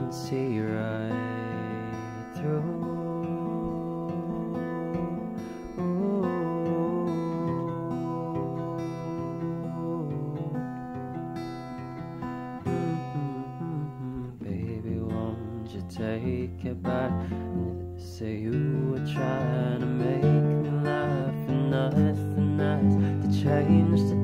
can see right through. Baby, won't you take it back? Say you were trying to make me laugh, and nothing has to change